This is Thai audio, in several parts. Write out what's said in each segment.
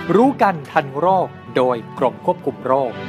รู้กันทันโรคโดยกรมควบคุมโรค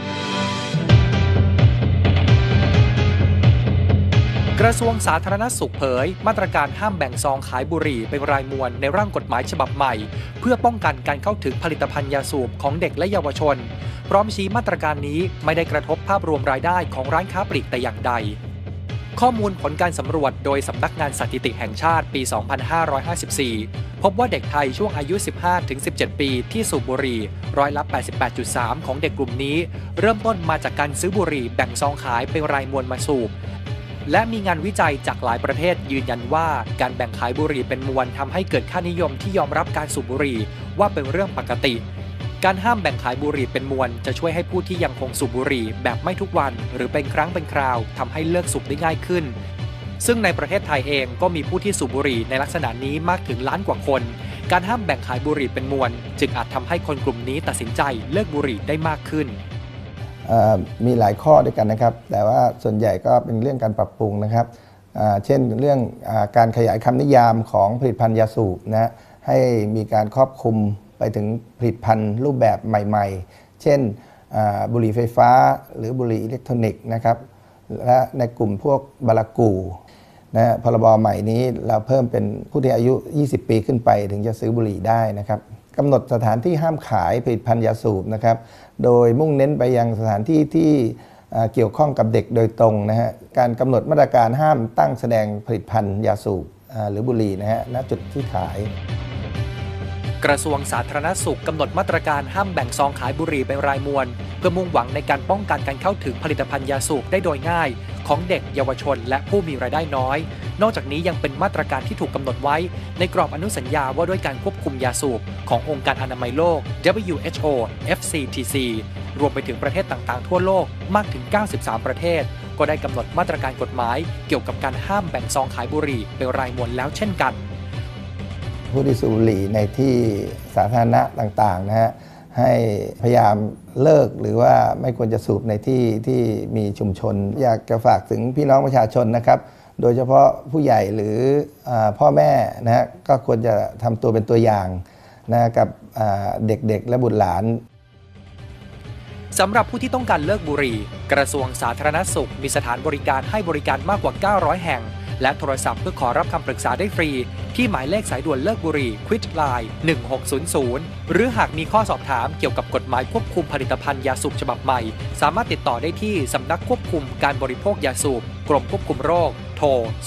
กระทรวงสาธารณสุขเผยมาตรการห้ามแบ่งซองขายบุหรี่เป็นรายมวลในร่างกฎหมายฉบับใหม่เพื่อป้องกันการเข้าถึงผลิตภัณฑ์ยาสูบของเด็กและเยาวชนพร้อมชี้มาตรการนี้ไม่ได้กระทบภาพรวมรายได้ของร้านค้าปลีกแต่อย่างใดข้อมูลผลการสำรวจโดยสำนักงานสถิติแห่งชาติปี 2554 พบว่าเด็กไทยช่วงอายุ 15-17 ปีที่สูบบุหรี่ร้อยละ 88.3 ของเด็กกลุ่มนี้เริ่มต้นมาจากการซื้อบุหรี่แบ่งซองขายเป็นรายมวลมาสูบและมีงานวิจัยจากหลายประเทศยืนยันว่าการแบ่งขายบุหรี่เป็นมวลทำให้เกิดค่านิยมที่ยอมรับการสูบบุหรี่ว่าเป็นเรื่องปกติการห้ามแบ่งขายบุหรี่เป็นมวลจะช่วยให้ผู้ที่ยังคงสูบบุหรี่แบบไม่ทุกวันหรือเป็นครั้งเป็นคราวทำให้เลิกสูบได้ง่ายขึ้นซึ่งในประเทศไทยเองก็มีผู้ที่สูบบุหรี่ในลักษณะนี้มากถึงล้านกว่าคนการห้ามแบ่งขายบุหรี่เป็นมวลจึงอาจทำให้คนกลุ่มนี้ตัดสินใจเลิกบุหรี่ได้มากขึ้นมีหลายข้อด้วยกันนะครับแต่ว่าส่วนใหญ่ก็เป็นเรื่องการปรับปรุงนะครับเช่นเรื่องการขยายคำนิยามของผลิตภัณฑ์ยาสูบนะให้มีการครอบคลุมไปถึงผลิตภัณฑ์รูปแบบใหม่ๆเช่นบุหรี่ไฟฟ้าหรือบุหรี่อิเล็กทรอนิกส์นะครับและในกลุ่มพวกบารากูนะพรบใหม่นี้เราเพิ่มเป็นผู้ที่อายุ20 ปีขึ้นไปถึงจะซื้อบุหรี่ได้นะครับกำหนดสถานที่ห้ามขายผลิตภัณฑ์ยาสูบนะครับโดยมุ่งเน้นไปยังสถานที่ที่เกี่ยวข้องกับเด็กโดยตรงนะฮะการกำหนดมาตรการห้ามตั้งแสดงผลิตภัณฑ์ยาสูบหรือบุหรี่นะฮะณจุดที่ขายกระทรวงสาธารณสุขกำหนดมาตรการห้ามแบ่งซองขายบุหรี่เป็นรายมวลเพื่อมุ่งหวังในการป้องกันการเข้าถึงผลิตภัณฑ์ยาสูบได้โดยง่ายของเด็กเยาวชนและผู้มีรายได้น้อยนอกจากนี้ยังเป็นมาตรการที่ถูกกำหนดไว้ในกรอบอนุสัญญาว่าด้วยการควบคุมยาสูบขององค์การอนามัยโลก WHO FCTC รวมไปถึงประเทศต่างๆทั่วโลกมากถึง 93 ประเทศก็ได้กำหนดมาตรการกฎหมายเกี่ยวกับการห้ามแบ่งซองขายบุหรี่เป็นรายมวลแล้วเช่นกันผู้ที่สูบบุหรี่ในที่สาธารณะต่างๆนะฮะให้พยายามเลิกหรือว่าไม่ควรจะสูบในที่มีชุมชนอยากจะฝากถึงพี่น้องประชาชนนะครับโดยเฉพาะผู้ใหญ่หรือพ่อแม่นะฮะก็ควรจะทำตัวเป็นตัวอย่างนะกับเด็กๆและบุตรหลานสำหรับผู้ที่ต้องการเลิกบุหรี่กระทรวงสาธารณสุขมีสถานบริการให้บริการมากกว่า900แห่งและโทรศัพท์เพื่อขอรับคำปรึกษาได้ฟรีที่หมายเลขสายด่วนเลิกบุหรี่ Quit Line 1600หรือหากมีข้อสอบถามเกี่ยวกับกฎหมายควบคุมผลิตภัณฑ์ยาสูบฉบับใหม่สามารถติดต่อได้ที่สำนักควบคุมการบริโภคยาสูบกรมควบคุมโรคโทร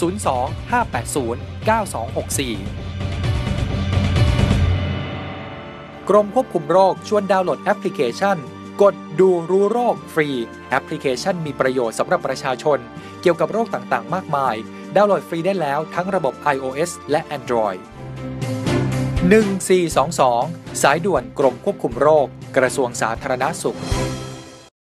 02-580-9264 กรมควบคุมโรคชวนดาวน์โหลดแอปพลิเคชันกดดูรู้โรคฟรีแอปพลิเคชันมีประโยชน์สำหรับประชาชนเกี่ยวกับโรคต่างๆมากมายดาวน์โหลดฟรีได้แล้วทั้งระบบ iOS และ Android 1422 สายด่วนกรมควบคุมโรคกระทรวงสาธารณสุข